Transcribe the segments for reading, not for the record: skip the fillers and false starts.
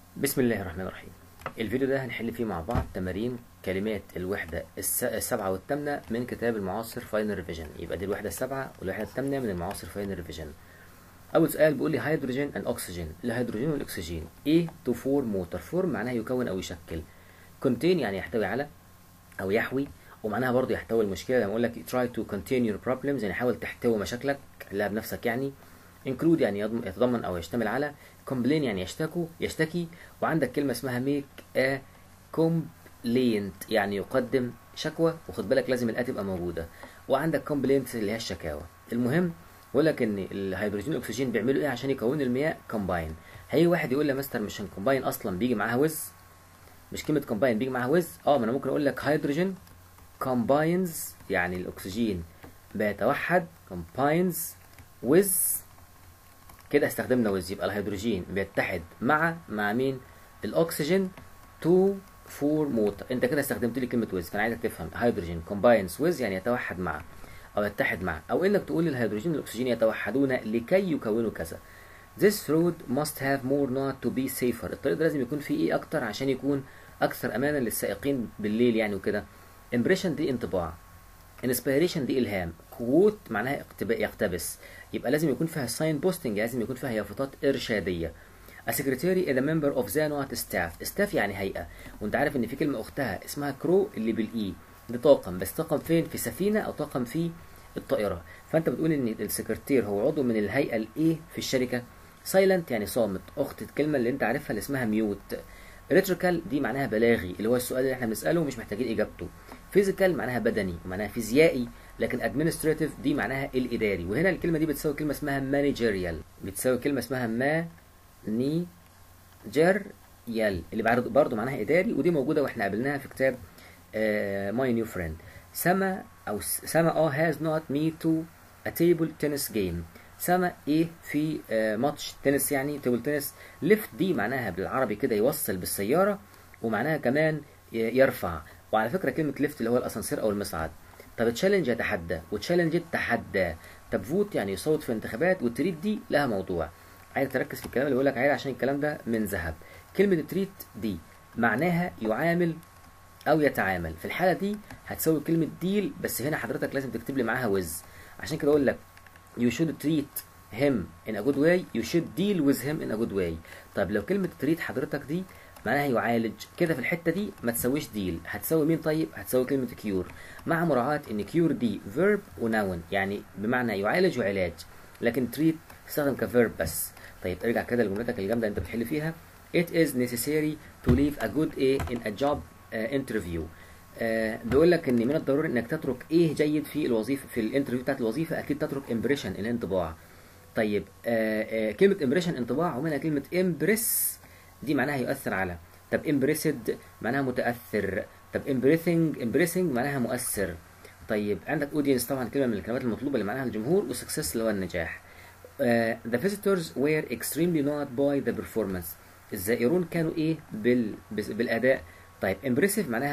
بسم الله الرحمن الرحيم. الفيديو ده هنحل فيه مع بعض تمارين كلمات الوحدة السبعة والثامنة من كتاب المعاصر فاينل ريفيجن. يبقى دي الوحدة السبعة والوحدة الثامنة من المعاصر فاينل ريفيجن. أول سؤال بيقول لي هيدروجين أند أكسجين، الهيدروجين والأكسجين إيه تو فور موتر. فور معناها يكون أو يشكل، كونتين يعني يحتوي على أو يحوي، ومعناها برضه يحتوي المشكلة. لما أقول لك try to contain your problems يعني حاول تحتوي مشاكلك، حلها بنفسك يعني. include يعني يتضمن أو يشتمل على. complain يعني يشتكي. وعندك كلمة اسمها make a complaint يعني يقدم شكوى، وخد بالك لازم الآ تبقى موجودة. وعندك complaints اللي هي الشكاوى. المهم بقول لك ان الهيدروجين والاكسجين بيعملوا ايه عشان يكونوا المياه؟ combine. هيجي واحد يقول لي مستر مش combine اصلا بيجي معاها with، مش كلمة combine بيجي معاها with. ما انا ممكن اقول لك hydrogen combines يعني الاكسجين بيتوحد combines with، كده استخدمنا with. يبقى الهيدروجين بيتحد مع مين؟ الاكسجين تو فور موتر. انت كده استخدمت لي كلمه with، فانا عايزك تفهم هيدروجين combines with يعني يتوحد مع او يتحد مع، او انك تقول الهيدروجين والاكسجين يتوحدون لكي يكونوا كذا. This road must have more not to be safer. الطريق ده لازم يكون فيه ايه اكتر عشان يكون اكثر امانا للسائقين بالليل يعني وكده. impression دي انطباع، inspiration دي الهام، quote معناها يقتبس، يبقى لازم يكون فيها sign posting، لازم يكون فيها يافطات ارشاديه. A secretary is a member of the not staff. staff يعني هيئه، وانت عارف ان في كلمه اختها اسمها كرو اللي بالاي، ده طاقم، بس طاقم فين؟ في سفينه او طاقم في الطائره. فانت بتقول ان السكرتير هو عضو من الهيئه الايه في الشركه. silent يعني صامت، اخت الكلمه اللي انت عارفها اللي اسمها ميوت. electrical دي معناها بلاغي، اللي هو السؤال اللي احنا بنساله ومش محتاجين اجابته. physical معناها بدني ومعناها فيزيائي، لكن administrative دي معناها الاداري. وهنا الكلمه دي بتساوي كلمه اسمها managerial، بتساوي كلمه اسمها managerial اللي برضه معناها اداري، ودي موجوده واحنا قابلناها في كتاب my new friend. سما has not me to a table tennis game. سما ايه في ماتش تنس يعني تيبل تنس. ليفت دي معناها بالعربي كده يوصل بالسياره، ومعناها كمان يرفع. وعلى فكره كلمه ليفت اللي هو الاسانسير او المصعد. طب تشالنج يتحدى، وتشالنج تحدى. طب فوت يعني يصوت في انتخابات، والتريت دي لها موضوع. عايز تركز في الكلام اللي بقول لك عليه عشان الكلام ده من ذهب. كلمه تريت دي معناها يعامل او يتعامل، في الحاله دي هتساوي كلمه ديل، بس هنا حضرتك لازم تكتب لي معاها ويز. عشان كده اقول لك you should treat him in a good way, you should deal with him in a good way. طب لو كلمة treat حضرتك دي معناها يعالج، كده في الحتة دي ما تسويش deal، هتسوي مين طيب؟ هتسوي كلمة cure، مع مراعاة ان cure دي verb ونون يعني بمعنى يعالج وعلاج، لكن treat تستخدم كverb بس. طيب ارجع كده لجملتك الجامدة انت بتحل فيها. It is necessary to leave a good A in a job interview. بيقول لك ان من الضروري انك تترك ايه جيد في الوظيفه، في الانترفيو بتاعت الوظيفه اكيد تترك امبريشن الانطباع. طيب كلمه امبريشن انطباع، ومنها كلمه امبريس دي معناها يؤثر على. طب امبريسد معناها متاثر. طب امبريسنج معناها مؤثر. طيب عندك اودينس طبعا كلمه من الكلمات المطلوبه اللي معناها الجمهور، وسكسس اللي هو النجاح. The visitors were extremely annoyed by the performance. الزائرون كانوا ايه بالاداء. طيب impressive معناها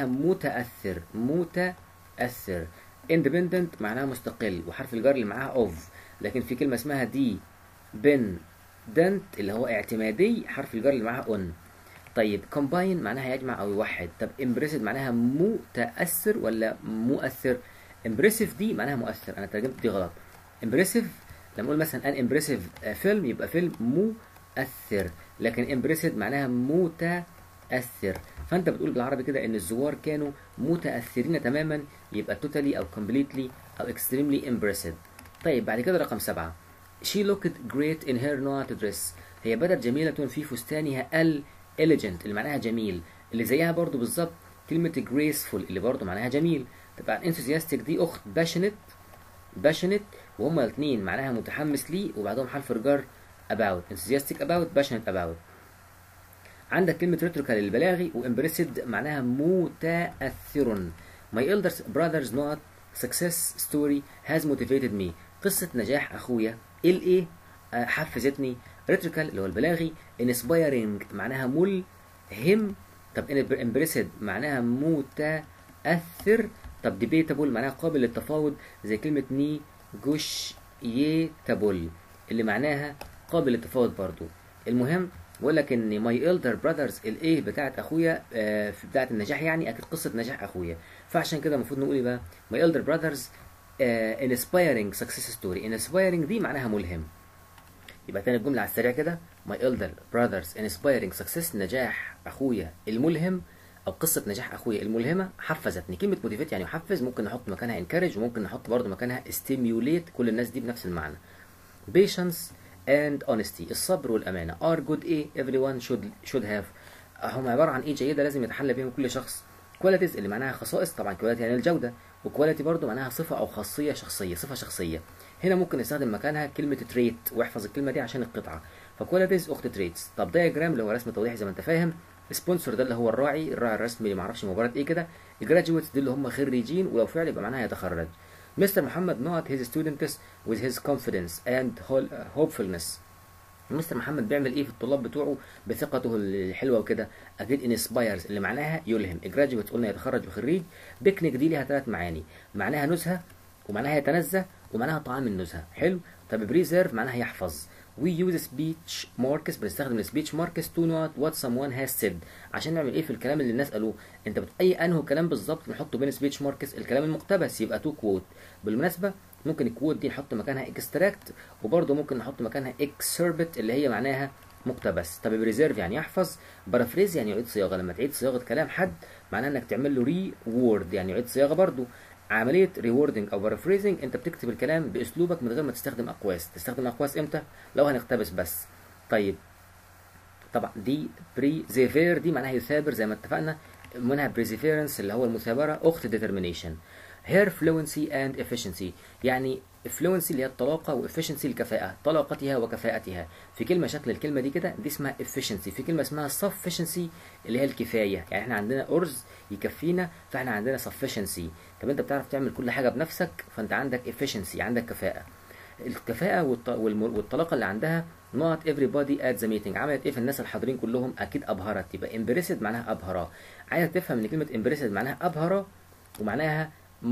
متأثر. independent معناها مستقل، وحرف الجر اللي معاها of، لكن في كلمة اسمها dependent اللي هو اعتمادي، حرف الجر اللي معاها on. طيب combine معناها يجمع او يوحد. طب impressive معناها متأثر ولا مؤثر؟ impressive دي معناها مؤثر، انا ترجمت دي غلط. impressive لما اقول مثلا ان impressive فيلم يبقى فيلم مؤثر، لكن impressive معناها متأثر. فانت بتقول بالعربي كده ان الزوار كانوا متأثرين تماما، يبقى totally او completely او extremely impressed. طيب بعد كده رقم 7. She looked great in her not dress. هي بدت جميلة في فستانها elegant اللي معناها جميل، اللي زيها برضو بالظبط كلمة graceful اللي برضو معناها جميل. طبعا enthusiastic دي اخت passionate وهما الاثنين معناها متحمس ليه، وبعدهم حرف الجر about. enthusiastic about passionate about. عندك كلمة ريتوريكال البلاغي، وامبريسد معناها متأثر. My elder brother's not success story has motivated me. قصة نجاح أخويا الايه حفزتني. ريتوريكال اللي هو البلاغي. inspiring معناها ملهم. طب امبريسد معناها متأثر. طب debatable معناها قابل للتفاوض، زي كلمة negotiable اللي معناها قابل للتفاوض برضو. المهم بقول لك ان ماي إلدر براذرز الايه بتاعت اخويا بتاعت النجاح، يعني اكيد قصه نجاح اخويا، فعشان كده المفروض نقول ايه بقى؟ ماي إلدر براذرز انسبايرنج سكسس ستوري. انسبايرنج دي معناها ملهم. يبقى تاني الجمله على السريع كده، ماي إلدر براذرز انسبايرنج سكسس، نجاح اخويا الملهم او قصه نجاح اخويا الملهمه حفزتني. كلمه موتيفيت يعني يحفز، ممكن نحط مكانها انكارج، وممكن نحط برضو مكانها ستيميوليت، كل الناس دي بنفس المعنى. patience and honesty، الصبر والامانه are good ايه everyone should have، هم عباره عن ايه جيده لازم يتحلى بهم كل شخص. qualities اللي معناها خصائص، طبعا quality يعني الجوده، وquality برضو معناها صفه او خاصيه شخصيه، صفه شخصيه. هنا ممكن نستخدم مكانها كلمه trait، واحفظ الكلمه دي عشان القطعه. فqualities اخت traits. طب diagram اللي هو رسم توضيحي زي ما انت فاهم. sponsor ده اللي هو الراعي الرسمي اللي معرفش مباراه ايه كده. graduates دي اللي هم خريجين، ولو فعل يبقى معناها يتخرج. مستر محمد not his students with his confidence and hopefulness. مستر محمد بيعمل ايه في الطلاب بتوعه بثقته الحلوه وكده؟ اكيد انسبايرز اللي معناها يلهم. جراجويت قلنا يتخرج وخريج. بيكنيك دي ليها 3 معاني، معناها نزهه، ومعناها يتنزه، ومعناها طعام النزهه. حلو. طب بريزيرف معناها يحفظ. We use speech marks، بنستخدم السبيتش ماركس to note what someone has said، عشان نعمل ايه في الكلام اللي الناس قالوه. انت اي انه كلام بالظبط نحطه بين سبيتش ماركس، الكلام المقتبس يبقى تو كوت. بالمناسبه ممكن الكوت دي نحط مكانها اكستراكت، وبرضه ممكن نحط مكانها اكسربت اللي هي معناها مقتبس. طب بريزيرف يعني يحفظ. بارافريز يعني يعيد صياغه، لما تعيد صياغه كلام حد معناها انك تعمل له ري وورد، يعني يعيد صياغه برضه. عمليه ريوردنج او بارافريزنج انت بتكتب الكلام باسلوبك من غير ما تستخدم اقواس. تستخدم اقواس امتى؟ لو هنقتبس بس. طيب طبعا دي بريزيفير دي معناها يثابر زي ما اتفقنا، منها بريزيفيرنس اللي هو المثابره اخت ديترمينيشن. her fluency and efficiency، يعني fluency اللي هي الطلاقة، و efficiency الكفاءة، طلاقتها وكفاءتها. في كلمة شكل الكلمة دي كده دي اسمها efficiency. في كلمة اسمها sufficiency اللي هي الكفاية، يعني احنا عندنا أرز يكفينا فاحنا عندنا sufficiency. طب انت بتعرف تعمل كل حاجة بنفسك فانت عندك efficiency، عندك كفاءة. الكفاءة والطلاقة اللي عندها not everybody at the meeting، عملت ايه في الناس الحاضرين كلهم؟ اكيد ابهرت. يبقى impressed معناها ابهرة. عايزك تفهم ان كلمة impressed معناها ابهرة، ومعناها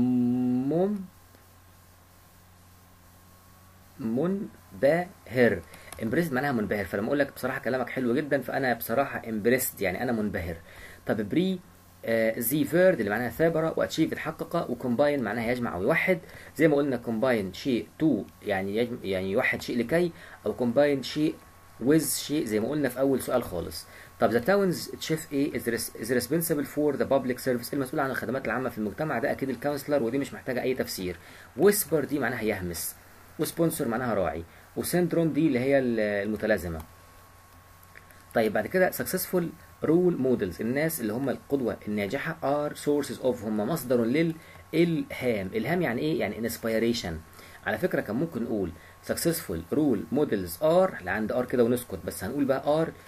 منبهر. امبريسد معناها منبهر، فلما اقول لك بصراحه كلامك حلو جدا فانا بصراحه امبريسد يعني انا منبهر. طب بري زيفيرد اللي معناها ثابره، واتشيف اتحقق، وكومباين معناها يجمع او يوحد. زي ما قلنا كومباين شيء تو يعني يعني يوحد شيء لكي، او كومباين شيء ويز شيء زي ما قلنا في اول سؤال خالص. طب ذا تاونز تشيف ايه از ريسبونسبل فور ذا بابليك سيرفيس، المسؤول عن الخدمات العامه في المجتمع، ده اكيد الكونسلر، ودي مش محتاجه اي تفسير. ويسبر دي معناها يهمس، وسبونسر معناها راعي، وسيندروم دي اللي هي المتلازمه. طيب بعد كده successful role models، الناس اللي هم القدوه الناجحه are sources of، هم مصدر للالهام. الهام يعني ايه؟ يعني inspiration. على فكره كان ممكن نقول successful role models are لعند are كده ونسكت، بس هنقول بقى are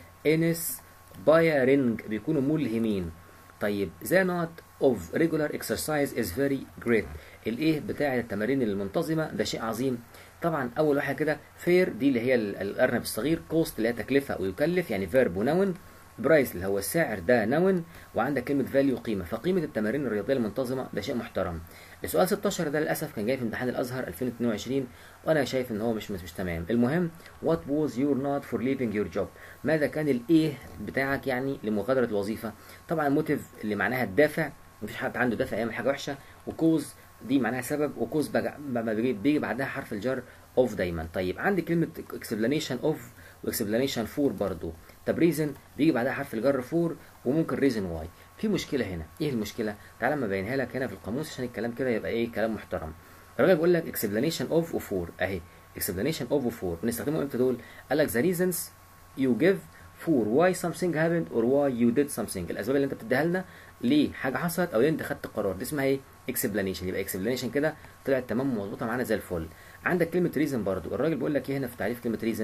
inspiring، بيكونوا ملهمين. طيب the note of regular exercise is very great، الايه بتاع التمارين المنتظمه ده شيء عظيم. طبعا اول واحده كده فير دي اللي هي الارنب الصغير، كوست اللي هي تكلفه ويكلف يعني فيرب ونون، برايس اللي هو السعر ده نون، وعندك كلمه فاليو قيمه، فقيمه التمارين الرياضيه المنتظمه ده شيء محترم. السؤال 16 ده للاسف كان جاي في امتحان الازهر 2022 وانا شايف ان هو مش تمام. المهم what was your not for leaving your job، ماذا كان الايه بتاعك يعني لمغادره الوظيفه. طبعا موتيف اللي معناها الدافع، مفيش حد عنده دافع يعمل حاجه وحشه، وكوز دي معناها سبب، وكوز بيجي بعدها حرف الجر اوف دايما. طيب عندي كلمه explanation of واكسبلانيشن فور برضو. طب ريزن بيجي بعدها حرف الجر فور، وممكن ريزن واي. في مشكله هنا، ايه المشكله؟ تعالى اما ابينها لك هنا في القاموس عشان الكلام كده يبقى ايه كلام محترم. الراجل بيقول لك explanation of وفور اهي، explanation of وفور بنستخدمهم امتى دول؟ قال لك the reasons you give for why something happened or why you did something، الاسباب اللي انت بتديها لنا ليه حاجه حصلت او ليه انت خدت قرار، دي اسمها ايه؟ explanation. يبقى explanation كده طلعت تمام ومظبوطه معانا زي الفل. عندك كلمه reason برضو، الراجل بيقول لك ايه هنا في تعريف كلمه reason؟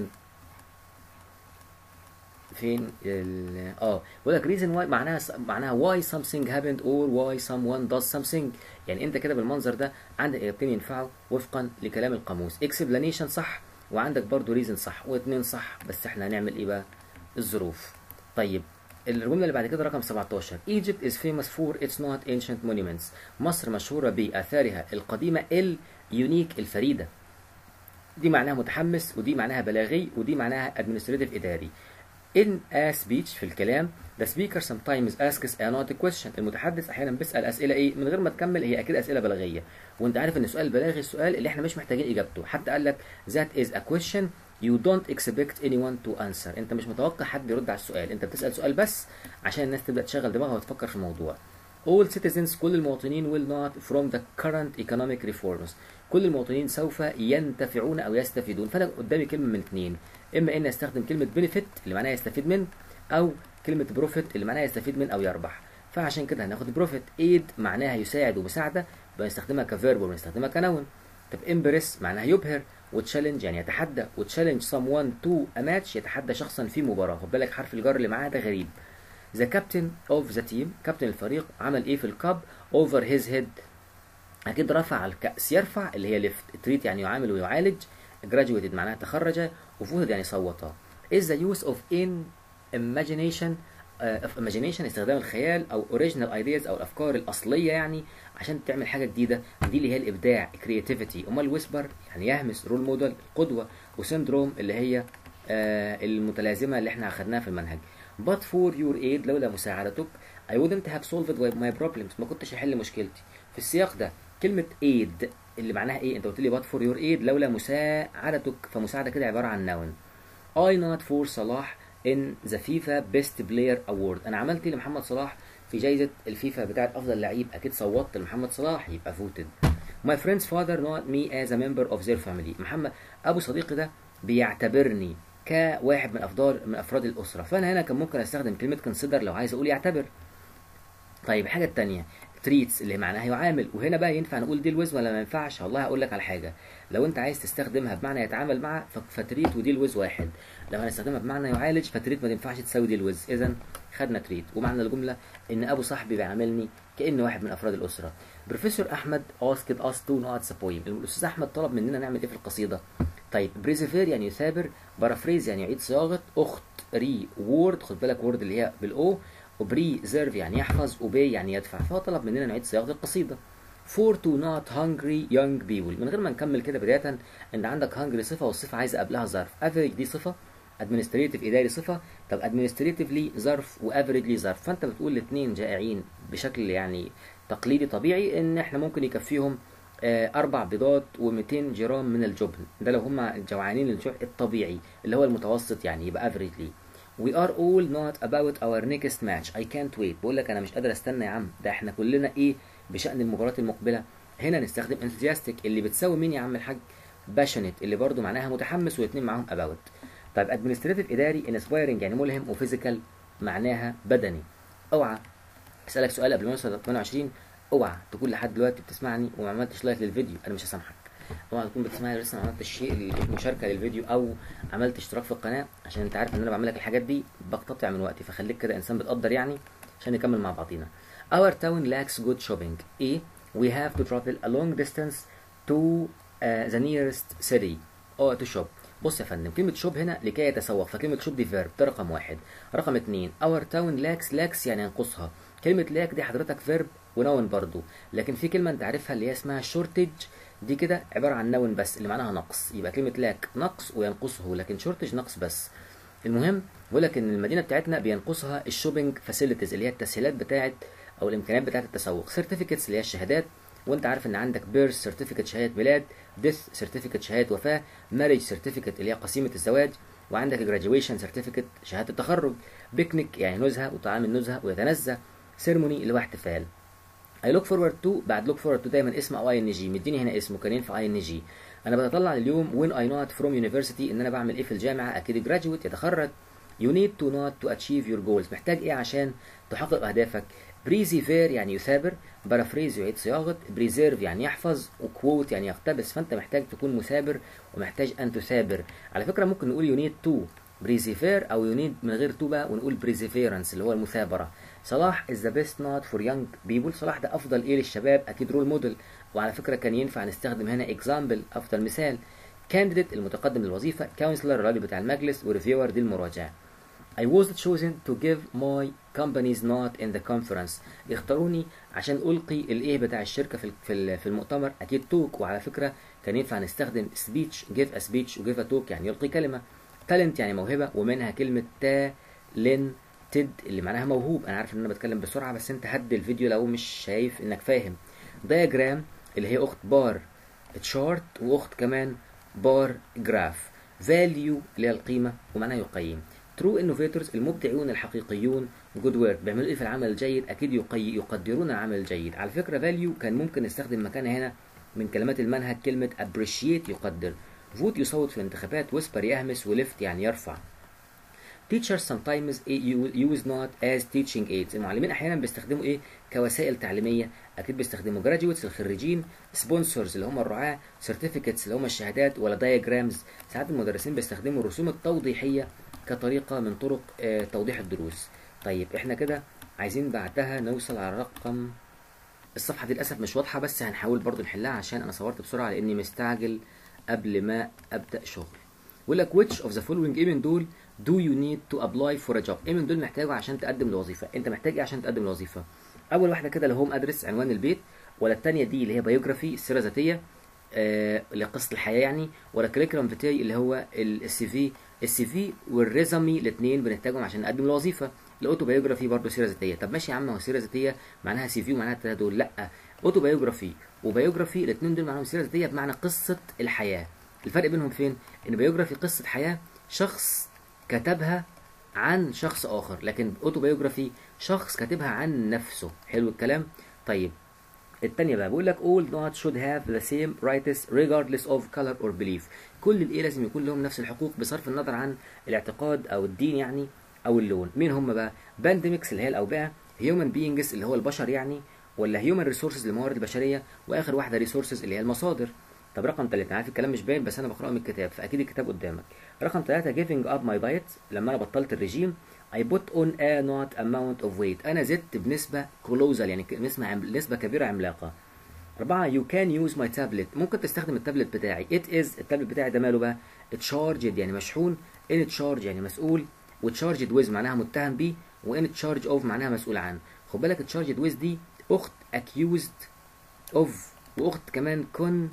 فين بيقول لك reason why معناها why something happened or why someone does something. يعني انت كده بالمنظر ده عندك اجابتين ينفعوا وفقا لكلام القاموس، explanation صح وعندك برضو reason صح، واثنين صح، بس احنا هنعمل ايه بقى؟ الظروف. طيب الجمله اللي بعد كده رقم 17، Egypt is famous for its not ancient monuments، مصر مشهوره باثارها القديمه اليونيك الفريده. دي معناها متحمس، ودي معناها بلاغي، ودي معناها administrative اداري. in a speech في الكلام the speaker sometimes asks a not question. المتحدث احيانا بيسال اسئله ايه من غير ما تكمل، هي اكيد اسئله بلاغيه، وانت عارف ان السؤال البلاغي السؤال اللي احنا مش محتاجين اجابته. حتى قال لك that is a question you don't expect anyone to answer. انت مش متوقع حد يرد على السؤال، انت بتسال سؤال بس عشان الناس تبدا تشغل دماغها وتفكر في الموضوع. all citizens كل المواطنين will not from the current economic reforms. كل المواطنين سوف ينتفعون او يستفيدون. فانا قدامي كلمه من اثنين، اما ان استخدم كلمه benefit اللي معناها يستفيد من، او كلمه profit اللي معناها يستفيد من او يربح. فعشان كده هناخد profit. aid معناها يساعد ومساعده، بنستخدمها كفيرب وبنستخدمها كنون. طب impress معناها يبهر، وتشالنج يعني يتحدى، وتشالنج someone to a match يتحدى شخصا في مباراه. خد بالك حرف الجر اللي معاه ده غريب. The captain of the team كابتن الفريق عمل ايه في الكاب over his head. اكيد رفع الكأس. يرفع اللي هي lift. treat يعني يعامل ويعالج. graduated معناها تخرج. وفوتد يعني صوت. is the use of imagination استخدام الخيال او original ideas او الافكار الاصليه يعني عشان تعمل حاجه جديده. دي اللي هي الابداع creativity. امال whisper يعني يهمس. رول موديل القدوه. وسيندروم اللي هي المتلازمه اللي احنا اخدناها في المنهج. but for your aid لولا مساعدتك I wouldn't have solved my problems ما كنتش احل مشكلتي. في السياق ده كلمه aid اللي معناها ايه؟ انت قلت لي but for your aid لولا مساعدتك، فمساعده كده عباره عن noun. I not for صلاح in the FIFA best player award. انا عملت لمحمد صلاح في جائزه الفيفا بتاعت افضل لعيب، اكيد صوتت لمحمد صلاح يبقى voted. my friend's father not me as a member of their family. محمد ابو صديقي ده بيعتبرني كواحد من افراد الاسره. فانا هنا كان ممكن استخدم كلمه consider لو عايز اقول يعتبر. طيب الحاجه الثانيه treats اللي معناها يعامل، وهنا بقى ينفع نقول deal with ولا ما ينفعش؟ والله هقول لك على حاجه، لو انت عايز تستخدمها بمعنى يتعامل مع فتريت وديل ويز واحد، لو هنستخدمها بمعنى يعالج فتريت ما تنفعش تساوي ديل ويز. اذا خدنا تريت. ومعنى الجمله ان ابو صاحبي بيعاملني كانه واحد من افراد الاسره. بروفيسور احمد asked us to not the poem. الاستاذ احمد طلب مننا نعمل ايه في القصيده؟ طيب بريزيفير يعني يثابر، بارافريز يعني يعيد صياغه، اخت ري وورد، خد بالك وورد اللي هي بالاو، وبريزيرف يعني يحفظ، وبي يعني يدفع. فهو طلب مننا نعيد صياغه القصيده. for to not hungry young people. من غير ما نكمل كده بدايه ان عندك hungry صفه والصفه عايزه قبلها ظرف. average دي صفه، administrative اداري صفه. طب administratively ظرف وافريجلي ظرف. فانت بتقول الاثنين جائعين بشكل يعني تقليدي طبيعي ان احنا ممكن يكفيهم 4 بيضات و200 جرام من الجبن. ده لو هم جوعانين الجوع الطبيعي اللي هو المتوسط يعني يبقى averagely. We are all not about our next match. I can't wait. بقول لك انا مش قادر استنى يا عم، ده احنا كلنا ايه بشأن المباراة المقبلة. هنا نستخدم enthusiastic اللي بتساوي مين يا عم الحاج؟ passionate اللي برضو معناها متحمس، والاثنين معاهم about. طيب administrative اداري inspiring يعني ملهم، وphysical معناها بدني. اوعى اسالك سؤال قبل ما نوصل 28، اوعى تكون لحد دلوقتي بتسمعني وما عملتش لايك للفيديو، انا مش هسامحك. اوعى تكون بتسمعني لسه ما عملتش المشاركه للفيديو او عملت اشتراك في القناه، عشان انت عارف ان انا بعمل لك الحاجات دي بقتطع من وقتي، فخليك كده انسان بتقدر يعني عشان نكمل مع بعضينا. Our town lacks good shopping. ايه؟ We have to travel a long distance to the nearest city or to shop. بص يا فندم، كلمة شوب هنا لكي يتسوق، فكلمة شوب دي فيرب، ده رقم واحد. رقم اتنين our town lacks يعني ينقصها. كلمة لاك دي حضرتك فيرب ونون برضو، لكن في كلمة انت عارفها اللي هي اسمها شورتج، دي كده عبارة عن نون بس اللي معناها نقص. يبقى كلمة لاك نقص وينقصه، لكن شورتج نقص بس. المهم بقول لك ان المدينة بتاعتنا بينقصها الشوبينج فاسيلتيز اللي هي التسهيلات بتاعت او الامكانيات بتاعت التسوق. سيرتيفيكتس اللي هي الشهادات، وانت عارف ان عندك بيرث سيرتيفيكت شهادة ميلاد، ديث سيرتيفيكت شهادة وفاة، ماريج سيرتيفيكت اللي هي قسيمة الزواج، وعندك جراديويشن سيرتيفيكت شهادة التخرج، بيكنيك يعني نزهة وطعام النزهة ويتنزه، سيرموني اللي هو احتفال. I look forward to بعد look forward to دايما اسم او ING، مديني هنا اسمه كان ينفع ING. انا بتطلع لليوم when I not from university ان انا بعمل ايه في الجامعة، اكيد graduate يتخرج. You need to not to achieve your goals، محتاج ايه عشان تحقق اهدافك؟ بريزيفير يعني يثابر، بارافريز يعيد صياغة، بريزيرف يعني يحفظ، وكووت يعني يقتبس. فانت محتاج تكون مثابر ومحتاج ان تثابر. على فكرة ممكن نقول you need to بريزيفير او you need من غير to بقى ونقول بريزيفيرنس اللي هو المثابرة. صلاح is the best not for young people. صلاح ده افضل ايه للشباب؟ اكيد رول موديل. وعلى فكرة كان ينفع نستخدم هنا example افضل مثال. candidate المتقدم للوظيفة، counselor الراجل بتاع المجلس، وريفيور دي المراجع. I was chosen to give my company's note in the conference. اختاروني عشان ألقي الإيه بتاع الشركة في المؤتمر، أكيد توك. وعلى فكرة كان ينفع نستخدم speech give a speech و give a talk يعني يلقي كلمة. talent يعني موهبة، ومنها كلمة talented اللي معناها موهوب. انا عارف ان انا بتكلم بسرعه، بس انت هدي الفيديو لو مش شايف انك فاهم. diagram اللي هي اخت بار chart، واخت كمان بار جراف. value اللي هي القيمه ومعناها يقيم. true innovators المبدعون الحقيقيون. good work بيعملوا ايه في العمل الجيد؟ اكيد يقدرون العمل الجيد. على فكره value كان ممكن نستخدم مكانها هنا من كلمات المنهج كلمه appreciate يقدر. vote يصوت في الانتخابات. whisper يهمس. وليفت يعني يرفع. teachers sometimes use not as teaching aids المعلمين احيانا بيستخدموا ايه كوسائل تعليميه؟ اكيد بيستخدموا graduates الخريجين، sponsors اللي هم الرعاه، certificates اللي هم الشهادات، ولا diagrams. ساعات المدرسين بيستخدموا الرسوم التوضيحيه كطريقه من طرق توضيح الدروس. طيب احنا كده عايزين بعدها نوصل على رقم. الصفحه دي للاسف مش واضحه، بس هنحاول برضو نحلها عشان انا صورت بسرعه لاني مستعجل قبل ما ابدا شغل. بيقول لك which of the following ايه من دول do you need to apply for a job؟ ايه من دول محتاجه عشان تقدم لوظيفه؟ انت محتاج ايه عشان تقدم لوظيفه؟ اول واحده كده الهوم ادرس عنوان البيت، ولا الثانيه دي اللي هي بايوجرافي السيره الذاتيه اللي قصه الحياه يعني، ولا كريكولم فيتاي اللي هو السي في والريزومي الاثنين بنحتاجهم عشان نقدم لوظيفه. الاوتوبايوجرافي برضه سيره ذاتيه. طب ماشي يا عم، هو سيره ذاتيه معناها سي في ومعناها الثلاثه دول؟ لا، اوتوبايوجرافي وبايوجرافي الاثنين دول معناهم سيره ذاتيه بمعنى قصه الحياه. الفرق بينهم فين؟ ان بايوجرافي قصه حياه شخص كتبها عن شخص اخر، لكن اوتوبايوجرافي شخص كاتبها عن نفسه. حلو الكلام. طيب التانية بقى بيقول لك all not should have the same rights regardless of color or belief. كل الايه لازم يكون لهم نفس الحقوق بصرف النظر عن الاعتقاد او الدين يعني او اللون. مين هم بقى؟ بانديميكس اللي هي الاوبئه، human beings اللي هو البشر يعني، ولا human resources الموارد البشريه، واخر واحده resources اللي هي المصادر. طب رقم 3، انا عارف الكلام مش باين بس انا بقراه من الكتاب فاكيد الكتاب قدامك. رقم 3 giving up my diet لما انا بطلت الرجيم. I put on a not amount of weight انا زدت بنسبه كولوزال يعني نسبه كبيره عملاقه. 4 you can use my tablet ممكن تستخدم التابلت بتاعي. it is التابلت بتاعي ده ماله بقى؟ charged يعني مشحون، in charge يعني مسؤول، وتشارجد with معناها متهم بيه، وان charge of معناها مسؤول عنه. خد بالك charged with دي اخت accused of، واخت كمان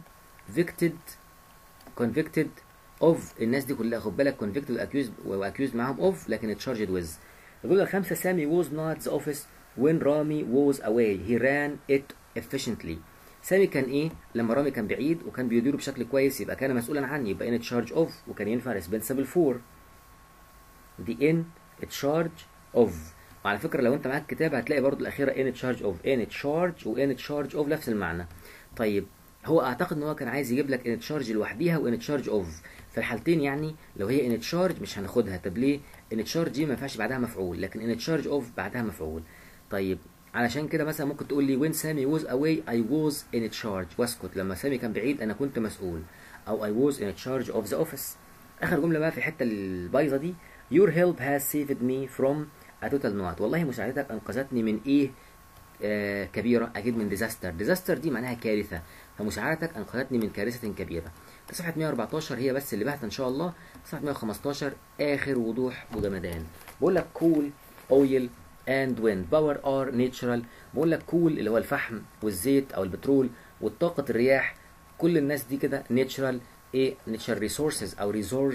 convicted of. الناس دي كلها خد بالك convicted واكيوزد معاهم of، لكن charged with. الجمله الخامسه سامي was not the office when رامي was away he ran it efficiently. سامي كان ايه لما رامي كان بعيد وكان بيديره بشكل كويس؟ يبقى كان مسؤولا عنه، يبقى in charge of، وكان ينفع responsible for. دي in charge of. وعلى فكره لو انت معاك كتاب هتلاقي برضو الاخيره in charge of، in charge و in charge of نفس المعنى. طيب هو اعتقد ان هو كان عايز يجيب لك in charge لوحديها و in charge of في الحالتين يعني. لو هي in charge مش هناخدها. طب ليه؟ in charge دي ما ينفعش بعدها مفعول، لكن in charge of بعدها مفعول. طيب علشان كده مثلا ممكن تقول لي when سامي was away I was in charge واسكت. لما سامي كان بعيد انا كنت مسؤول، او I was in charge of the office. اخر جمله بقى في الحته البايظه دي your help has saved me from a total not. والله مساعدتك انقذتني من ايه كبيره؟ اكيد من disaster دي معناها كارثه، فمساعدتك انقذتني من كارثه كبيره. في صفحه 114 هي بس اللي باهته ان شاء الله. صفحه 115 اخر وضوح وجمدان. بقول لك coal oil and wind power are natural. بقول لك كول اللي هو الفحم والزيت او البترول والطاقه الرياح، كل الناس دي كده natural ايه؟ natural resources او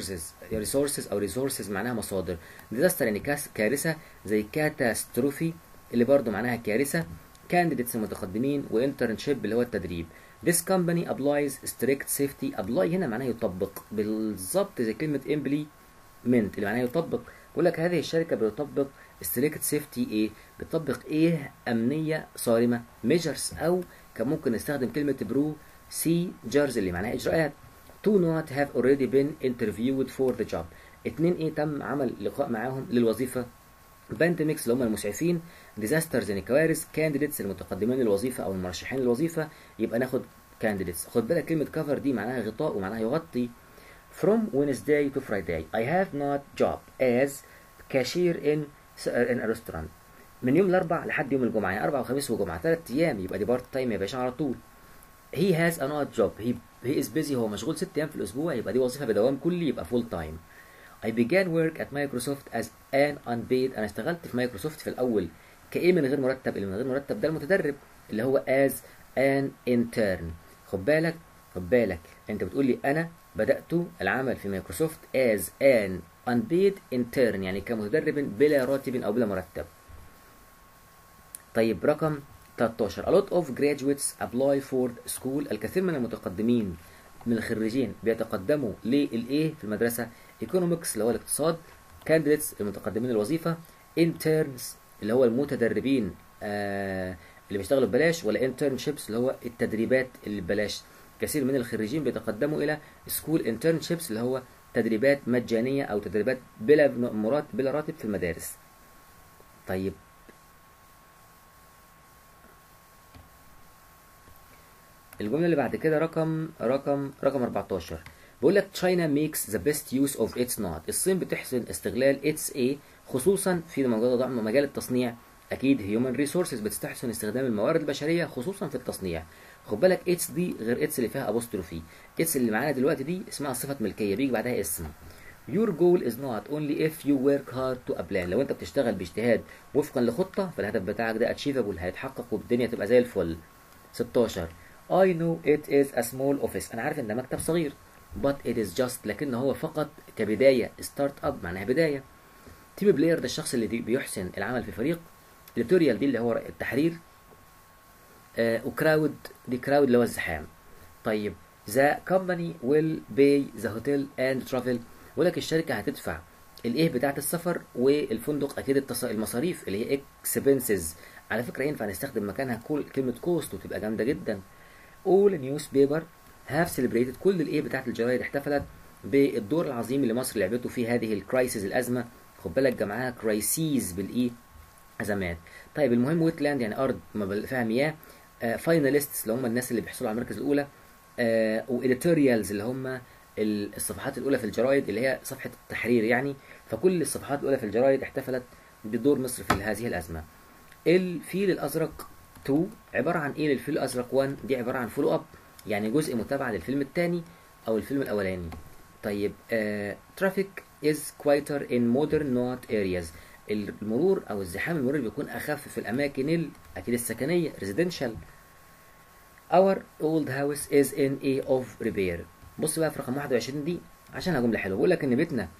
resources معناها مصادر. disaster يعني كارثه زي كاتاستروفي اللي برضو معناها كارثه. candidates المتقدمين، وinternship اللي هو التدريب. this company applies strict safety. apply هنا معناها يطبق بالظبط زي كلمه implement اللي معناها يطبق. بقول لك هذه الشركه بتطبق strict safety ايه؟ بتطبق ايه؟ امنيه صارمه measures، او كان ممكن نستخدم كلمه procedures اللي معناها اجراءات. to not have already been interviewed for the job. 2 ايه؟ تم عمل لقاء معاهم للوظيفه. بانديميكس اللي هم المسعفين، ديزاسترز يعني كوارث، كانديديتس المتقدمين للوظيفه او المرشحين للوظيفه، يبقى ناخد كانديديتس. خد بالك كلمه كفر دي معناها غطاء ومعناها يغطي. from Wednesday to Friday I have not job as cashier in a restaurant. من يوم الاربع لحد يوم الجمعه يعني اربع وخميس وجمعه 3 ايام، يبقى دي بارت تايم يا باشا على طول. he has an odd job he is busy هو مشغول 6 ايام في الاسبوع، يبقى دي وظيفه بدوام كلي يبقى full time. I began work at Microsoft as an unpaid. أنا اشتغلت في مايكروسوفت في الأول كإيه من غير مرتب؟ اللي من غير مرتب ده المتدرب اللي هو as an intern. خد بالك أنت بتقول لي أنا بدأت العمل في مايكروسوفت as an unpaid intern يعني كمتدرب بلا راتب أو بلا مرتب. طيب رقم 13 a lot of graduates apply for school. الكثير من المتقدمين من الخريجين بيتقدموا للإيه في المدرسة. economics اللي هو الاقتصاد، candidates المتقدمين للوظيفة، interns اللي هو المتدربين اللي بيشتغلوا ببلاش، ولا internships اللي هو التدريبات اللي ببلاش. كثير من الخريجين بيتقدموا إلى school internships اللي هو تدريبات مجانية أو تدريبات بلا راتب في المدارس. طيب الجملة اللي بعد كده رقم 14 بيقول لك China makes the best use of its knot. الصين بتحسن استغلال its A خصوصا في مجال التصنيع. أكيد human resources بتستحسن استخدام الموارد البشرية خصوصا في التصنيع. خد بالك its دي غير its اللي فيها apostrophe. its اللي معانا دلوقتي دي اسمها صفة ملكية بيجي بعدها اسم. Your goal is not only if you work hard to a plan. لو أنت بتشتغل باجتهاد وفقا لخطة فالهدف بتاعك ده achievable هيتحقق والدنيا تبقى زي الفل. 16 I know it is a small office. أنا عارف إن ده مكتب صغير. But it is just لكن هو فقط كبداية. start up معناها بداية. تيم بلاير ده الشخص اللي بيحسن العمل في فريق. editorial دي اللي هو التحرير. وكراود دي كراود اللي هو الزحام. طيب the company will pay the hotel and travel. ولك الشركة هتدفع الايه بتاعت السفر والفندق اكيد المصاريف اللي هي expenses. على فكرة ينفع نستخدم مكانها كلمة cost وتبقى جامدة جدا. all newspaper have celebrated. كل الايه بتاعت الجرايد احتفلت بالدور العظيم اللي مصر لعبته في هذه الكرايسيس الازمة. خد بالك جمعها كرايسيس بالايه ازمات. طيب المهم ويتلاند يعني ارض ما فيها مياه. فايناليستس اللي هم الناس اللي بيحصلوا على المركز الاولى. وإديتوريالز اللي هم الصفحات الاولى في الجرايد اللي هي صفحة التحرير يعني. فكل الصفحات الاولى في الجرايد احتفلت بدور مصر في هذه الازمة. الفيل الازرق 2 عبارة عن ايه للفيل الازرق 1؟ دي عبارة عن فولو اب يعني جزء متابعة للفيلم الثاني او الفيلم الاولاني. طيب traffic is quieter in modern not areas. المرور او الزحام المرور بيكون اخف في الاماكن اكيد السكنية residential. our old house is in a of repair. بص بقى في رقم 21 دي عشانها جملة حلوة. بقول لك ان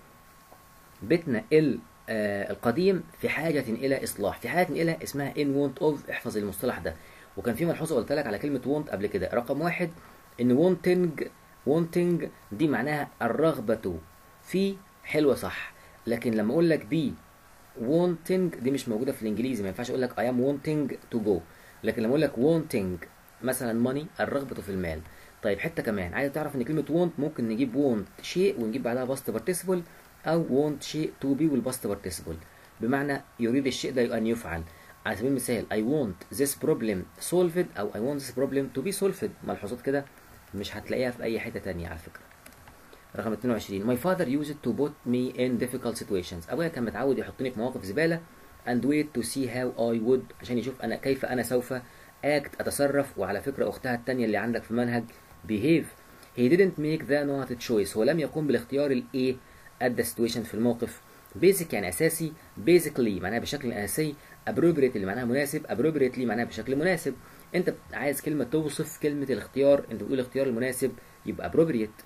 بيتنا القديم في حاجة إلى إصلاح. في حاجة إلى اسمها in want of. احفظ المصطلح ده. وكان في ملحوظة قلت لك على كلمة want قبل كده. رقم 1 إن wanting دي معناها الرغبة في حلوة صح. لكن لما أقول لك be wanting دي مش موجودة في الإنجليزي. ما ينفعش أقول لك I am wanting to go. لكن لما أقول لك wanting مثلا money الرغبة في المال. طيب حتة كمان عايز تعرف إن كلمة want ممكن نجيب want شيء ونجيب بعدها past participle أو want شيء to be والباست participle بمعنى يريد الشيء ده أن يفعل. على سبيل المثال I want this problem solved أو I want this problem to be solved. ملحوظات كده مش هتلاقيها في أي حتة تانية على فكرة. رقم 22 My father used to put me in difficult situations. أبويا كان متعود يحطني في مواقف زبالة and wait to see how I would عشان يشوف أنا كيف أنا سوف act أتصرف. وعلى فكرة أختها التانية اللي عندك في منهج behave. He didn't make the not choice. هو لم يقوم بالاختيار الإيه at the situation في الموقف. basic يعني أساسي. basically معناها بشكل أساسي. appropriate اللي معناها مناسب. appropriately معناها بشكل مناسب. أنت عايز كلمة توصف كلمة الاختيار. أنت بتقول الاختيار المناسب يبقى appropriate.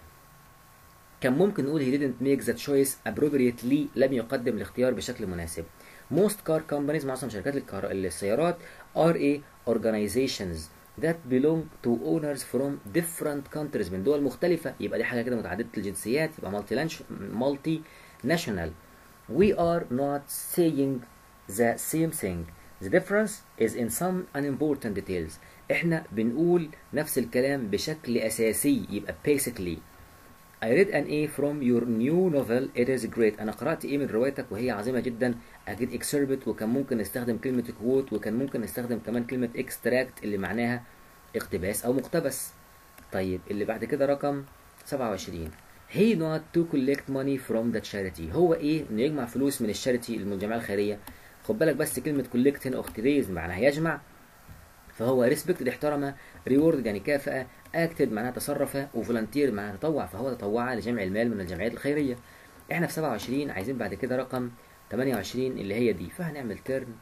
كان ممكن نقول he didn't make the choice appropriately. لم يقدم الاختيار بشكل مناسب. most car companies معظم شركات السيارات are a organizations that belong to owners from different countries من دول مختلفة. يبقى دي حاجة كده متعددة الجنسيات يبقى multinational. We are not saying the same thing. The difference is in some unimportant details. احنا بنقول نفس الكلام بشكل أساسي يبقى basically. I read an A from your new novel. It is great. أنا قرأت إيه من روايتك وهي عظيمة جدا. أكيد excerpt وكان ممكن نستخدم كلمة quote وكان ممكن نستخدم كمان كلمة extract اللي معناها اقتباس أو مقتبس. طيب اللي بعد كده رقم 27 He not to collect money from the charity. هو إيه؟ إنه يجمع فلوس من الشاريتي الجمعية الخيرية. خد بالك بس كلمة collect هنا أخت raise معناها يجمع. فهو respect احترم. reward يعني كافأة. acted معناها تصرف. وvolunteer معناها تطوع. فهو تطوع لجمع المال من الجمعيات الخيرية. احنا في 27 عايزين بعد كده رقم 28 اللي هي دي. فهنعمل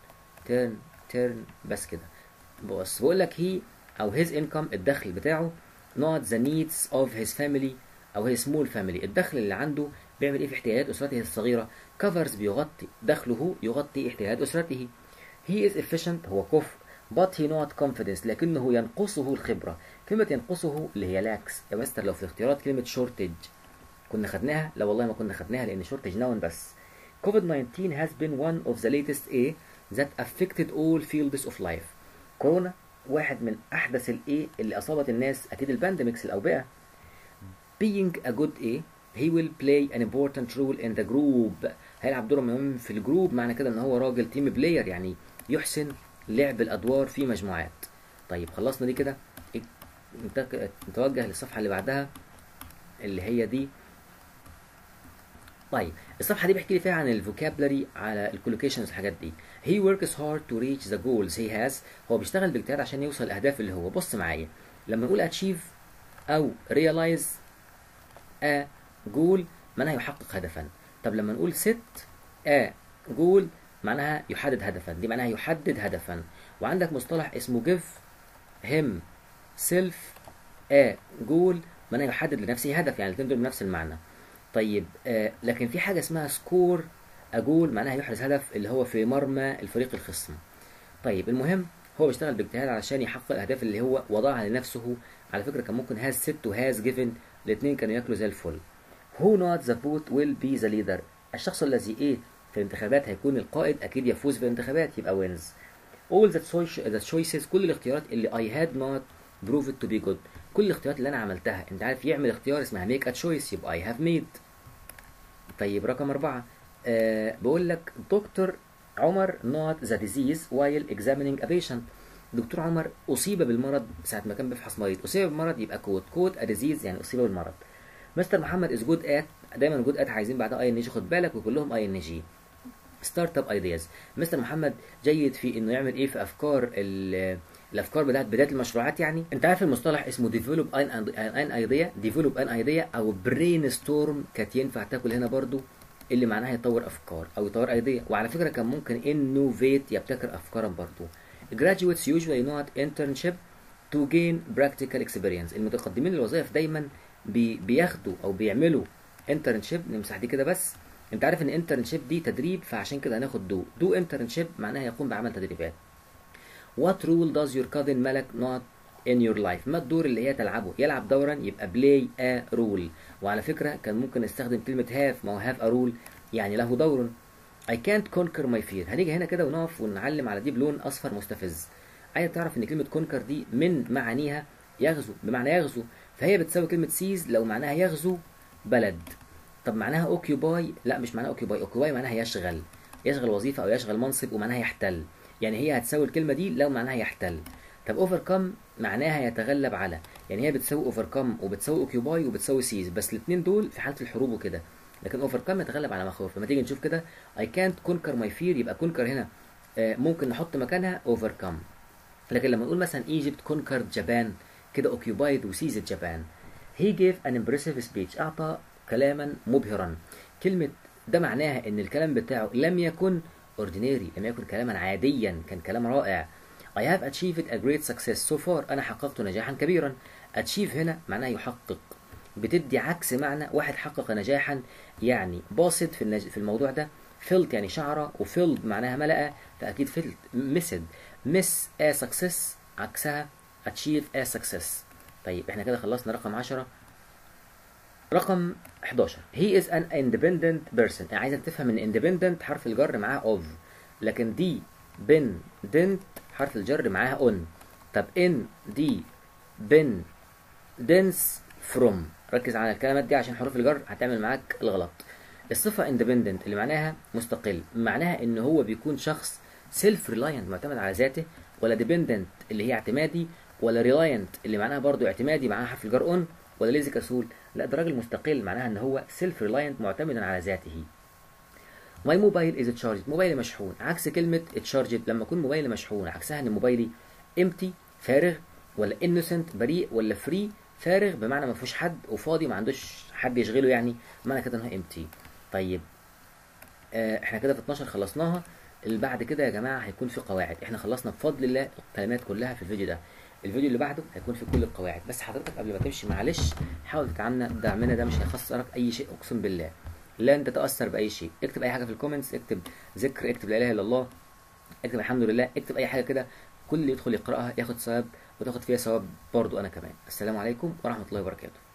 turn بس كده. بص بقول لك he أو his income الدخل بتاعه not the needs of his family أو his small family. الدخل اللي عنده بيعمل ايه في احتياجات اسرته الصغيره؟ covers بيغطي، دخله يغطي احتياجات اسرته. he is efficient هو كفء but he not confidence لكنه ينقصه الخبره. كلمه ينقصه اللي هي lacks يا مستر. لو في الاختيارات كلمه shortage كنا خدناها؟ لا والله ما كنا خدناها لان shortage noun بس. COVID-19 has been one of the latest A that affected all fields of life. كورونا واحد من احدث الايه اللي اصابت الناس، اكيد البانديميكس الاوبئه. being a good A he will play an important role in the group هيلعب دور مهم في الجروب، معنى كده ان هو راجل تيم بلاير يعني يحسن لعب الادوار في مجموعات. طيب خلصنا دي كده، نتوجه للصفحه اللي بعدها اللي هي دي. طيب الصفحه دي بيحكي لي فيها عن الفوكابلري على الكولوكيشنز الحاجات دي. he works hard to reach the goals he has هو بيشتغل باجتهاد عشان يوصل الاهداف اللي هو. بص معايا لما نقول achieve او realize a goal معناها يحقق هدفا. طب لما نقول set a goal معناها يحدد هدفا، دي معناها يحدد هدفا. وعندك مصطلح اسمه give himself a goal معناها يحدد لنفسه هدف، يعني الاثنين دول بنفس المعنى. طيب لكن في حاجة اسمها score a goal معناها يحرز هدف اللي هو في مرمى الفريق الخصم. طيب المهم هو بيشتغل باجتهاد علشان يحقق الاهداف اللي هو وضعها لنفسه. على فكرة كان ممكن has set و has given الاثنين كانوا ياكلوا زي الفل. who not the vote will be the leader الشخص الذي ايه في الانتخابات هيكون القائد، اكيد يفوز في الانتخابات يبقى wins. all the choices كل الاختيارات اللي I had not proved to be good كل الاختيارات اللي انا عملتها. انت عارف يعمل اختيار اسمها make a choice يبقى I have made. طيب رقم 4 بقول لك دكتور عمر not the disease while examining a patient دكتور عمر أصيب بالمرض ساعة ما كان بيفحص مريض. أصيب بالمرض يبقى كود a disease يعني أصيب بالمرض. مستر محمد is good at دايما good at عايزين بعدها اي ان جي، خد بالك وكلهم اي ان جي. ستارت اب ايدياز مستر محمد جيد في انه يعمل ايه في افكار الافكار بتاعت بدايه المشروعات. يعني انت عارف المصطلح اسمه ديفلوب ان ايديا، ديفلوب ان ايديا او برين ستورم كانت ينفع تاكل هنا برضو اللي معناها يطور افكار او يطور ايديا. وعلى فكره كان ممكن انوفيت يبتكر افكارا برضو. graduates usually not internship to gain practical experience المتقدمين للوظائف دايما بياخدوا او بيعملوا internship. نمسح دي كده بس. انت عارف ان internship دي تدريب فعشان كده هناخد do internship معناها يقوم بعمل تدريبات. what role does your cousin ملك not in your life ما الدور اللي هي تلعبه؟ يلعب دورا يبقى play a role. وعلى فكرة كان ممكن نستخدم كلمة have ما هو have a role يعني له دور. I can't conquer my fear هنيجي هنا كده ونقف ونعلم على دي بلون اصفر مستفز. عايز تعرف ان كلمة conquer دي من معانيها يغزو بمعنى يغزو، فهي بتساوي كلمة سيز لو معناها يغزو بلد. طب معناها اوكيوباي؟ لا مش معناها اوكيوباي، اوكيوباي معناها يشغل، يشغل وظيفة او يشغل منصب ومعناها يحتل، يعني هي هتساوي الكلمة دي لو معناها يحتل. طب اوفركم معناها يتغلب على، يعني هي بتساوي اوفركم وبتساوي اوكيوباي وبتساوي سيز، بس الاثنين دول في حالة الحروب وكده، لكن اوفركم يتغلب على مخاوف. لما تيجي نشوف كده I can't conquer my fear يبقى conquer هنا ممكن نحط مكانها overcome. لكن لما نقول مثلا Egypt conquered Japan كده occupied وسيزت Japan. he gave an impressive speech أعطى كلاما مبهرا. كلمة ده معناها ان الكلام بتاعه لم يكن ordinary لم يكن كلاما عاديا، كان كلام رائع. I have achieved a great success so far أنا حققت نجاحا كبيرا. achieve هنا معناه يحقق، بتدي عكس معنى واحد حقق نجاحا يعني باصد في الموضوع ده. filled يعني شعره وfilled معناها ملأ، فأكيد filled missed miss a success عكسها achieve a success. طيب احنا كده خلصنا رقم 10. رقم 11 he is an independent person. يعني عايزك تفهم ان independent حرف الجر معاه of، لكن دي dependent حرف الجر معاها on. طب in دي dependence from. ركز على الكلمات دي عشان حروف الجر هتعمل معاك الغلط. الصفة independent اللي معناها مستقل معناها ان هو بيكون شخص self reliant معتمد على ذاته، ولا dependent اللي هي اعتمادي، ولا reliant اللي معناها برضو اعتمادي معاها حرف الجر on، ولا ليزي كسول. لا ده راجل مستقل معناها ان هو self reliant معتمدا على ذاته. my mobile is charged موبايلي مشحون. عكس كلمة charged لما يكون موبايلي مشحون عكسها ان موبايلي empty فارغ، ولا innocent بريء، ولا free فارغ بمعنى ما فيهوش حد، وفاضي ما عندوش حد يشغله يعني معنى كده انه empty. طيب احنا كده في 12 خلصناها. اللي بعد كده يا جماعه هيكون في قواعد. احنا خلصنا بفضل الله الكلمات كلها في الفيديو ده. الفيديو اللي بعده هيكون في كل القواعد، بس حضرتك قبل ما تمشي معلش حاول تدعمنا، دعمنا ده مش هيخسرك اي شيء اقسم بالله. لن تتأثر بأي شيء. اكتب أي حاجة في الكومنتس، اكتب ذكر، اكتب لا إله إلا الله، اكتب الحمد لله، اكتب أي حاجة كده، كل اللي يدخل يقرأها ياخد ثواب وتاخد فيها ثواب برضو أنا كمان. السلام عليكم ورحمة الله وبركاته.